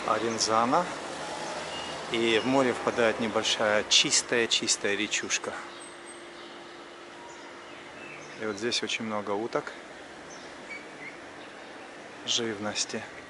Аринзана. И в море впадает небольшая чистая речушка. И вот здесь очень много уток живности.